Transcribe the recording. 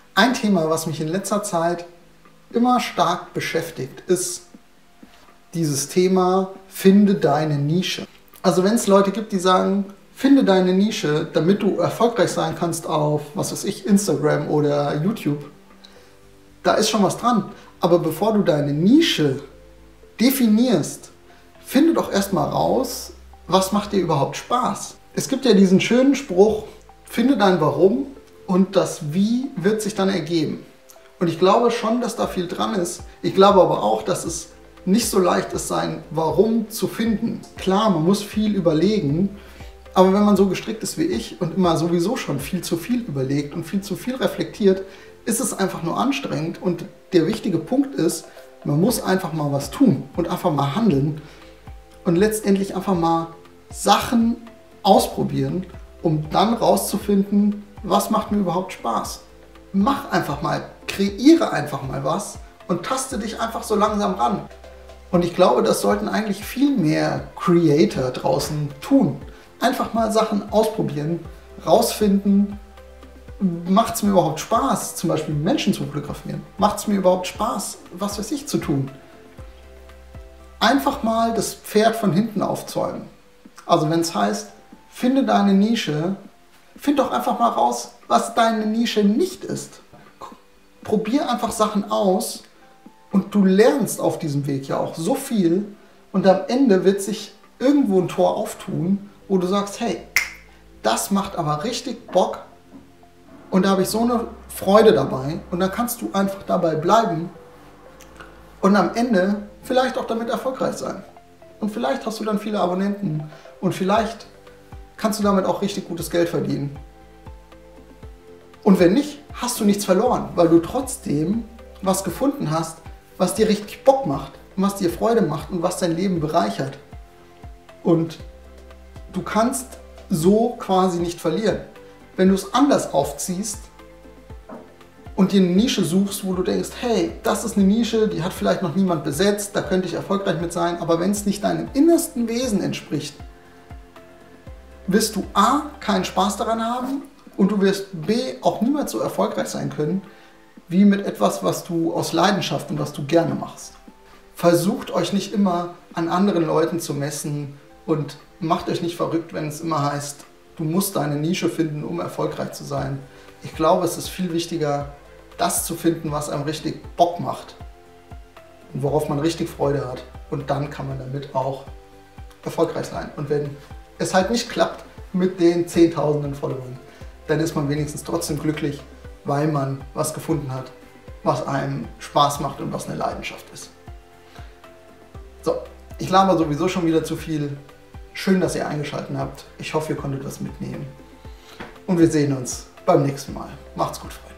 Ein Thema, was mich in letzter Zeit immer stark beschäftigt, ist dieses Thema, finde deine Nische. Also wenn es Leute gibt, die sagen, finde deine Nische, damit du erfolgreich sein kannst auf, was weiß ich, Instagram oder YouTube, da ist schon was dran. Aber bevor du deine Nische definierst, finde doch erstmal raus, was macht dir überhaupt Spaß. Es gibt ja diesen schönen Spruch, finde dein Warum und das Wie wird sich dann ergeben. Und ich glaube schon, dass da viel dran ist. Ich glaube aber auch, dass es nicht so leicht ist, sein Warum zu finden. Klar, man muss viel überlegen, aber wenn man so gestrickt ist wie ich und immer sowieso schon viel zu viel überlegt und viel zu viel reflektiert, ist es einfach nur anstrengend. Und der wichtige Punkt ist, man muss einfach mal was tun und einfach mal handeln und letztendlich einfach mal Sachen ausprobieren, um dann rauszufinden, was macht mir überhaupt Spaß. Mach einfach mal, kreiere einfach mal was und taste dich einfach so langsam ran. Und ich glaube, das sollten eigentlich viel mehr Creator draußen tun. Einfach mal Sachen ausprobieren, rausfinden, macht es mir überhaupt Spaß, zum Beispiel Menschen zu fotografieren? Macht es mir überhaupt Spaß, was weiß ich, zu tun? Einfach mal das Pferd von hinten aufzäumen. Also wenn es heißt, finde deine Nische, find doch einfach mal raus, was deine Nische nicht ist. Probier einfach Sachen aus und du lernst auf diesem Weg ja auch so viel und am Ende wird sich irgendwo ein Tor auftun, wo du sagst, hey, das macht aber richtig Bock und da habe ich so eine Freude dabei und dann kannst du einfach dabei bleiben und am Ende vielleicht auch damit erfolgreich sein. Und vielleicht hast du dann viele Abonnenten und vielleicht kannst du damit auch richtig gutes Geld verdienen. Und wenn nicht, hast du nichts verloren, weil du trotzdem was gefunden hast, was dir richtig Bock macht und was dir Freude macht und was dein Leben bereichert. Und du kannst so quasi nicht verlieren. Wenn du es anders aufziehst und dir eine Nische suchst, wo du denkst, hey, das ist eine Nische, die hat vielleicht noch niemand besetzt, da könnte ich erfolgreich mit sein, aber wenn es nicht deinem innersten Wesen entspricht, wirst du A, keinen Spaß daran haben und du wirst B, auch niemals so erfolgreich sein können, wie mit etwas, was du aus Leidenschaft und was du gerne machst. Versucht euch nicht immer an anderen Leuten zu messen und macht euch nicht verrückt, wenn es immer heißt, du musst deine Nische finden, um erfolgreich zu sein. Ich glaube, es ist viel wichtiger, das zu finden, was einem richtig Bock macht und worauf man richtig Freude hat. Und dann kann man damit auch erfolgreich sein. Und wenn es halt nicht klappt mit den Zehntausenden Followern, dann ist man wenigstens trotzdem glücklich, weil man was gefunden hat, was einem Spaß macht und was eine Leidenschaft ist. So, ich laber sowieso schon wieder zu viel. Schön, dass ihr eingeschaltet habt. Ich hoffe, ihr konntet was mitnehmen. Und wir sehen uns beim nächsten Mal. Macht's gut, Freunde.